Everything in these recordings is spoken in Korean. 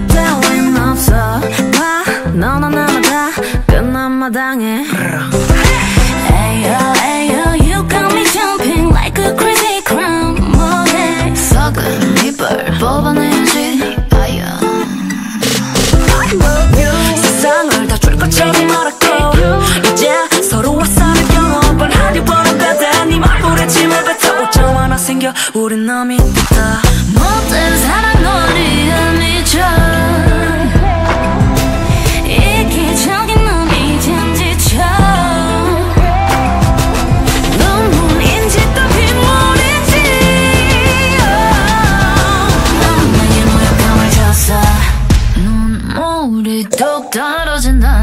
따윈 없어 봐 너나 나나 다 끝난 마당에 Ayo ayo you got me jumping like a crazy clown 뭐해 썩은 이빨 뽑아내야지 아야 세상을 다 줄 것처럼 말았고 이제 서로 와사를 경험을 하려고 하다 네 얼굴에 침을 뱉어 오점 하나 생겨 우린 남이 됐다 못된 사랑 놀이에 미쳐 이기적인 놈이 이젠 지쳐 눈물인지 또 빗물인지 넌 내게 모욕감을 줬어 눈물이 뚝 떨어진다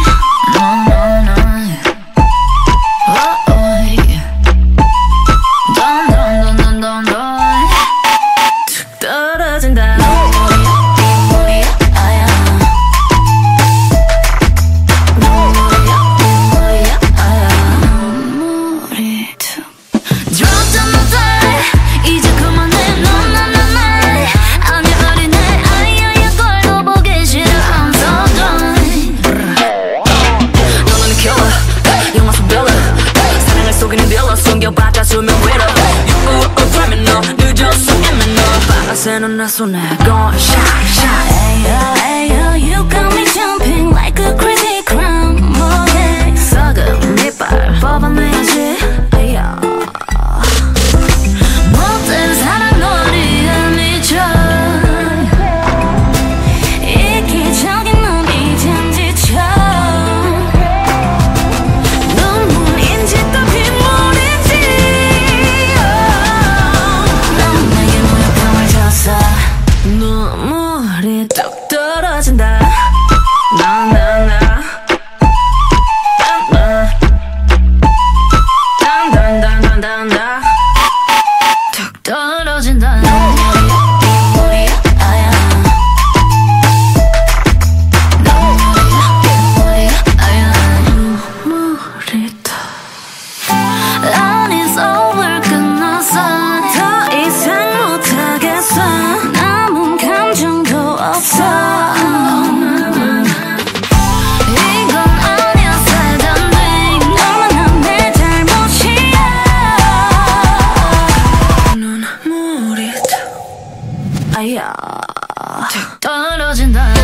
숨겨봤자 수면 위로 그러면 너 늦었어 애면 너 바라새는 내 손에 Gone shot shot Ayo ayo you got me jumping like a crazy clown 뭐해 썩은 이빨 뽑아내야지 아야 못된 사랑 놀이에 미쳐 이기적인 놈이 이젠 지쳐 눈물인지 또 빗물인지 눈물이 뚝 떨어진다 나나나 단단단단단단 뚝 떨어진다 아야 툭 떨어진다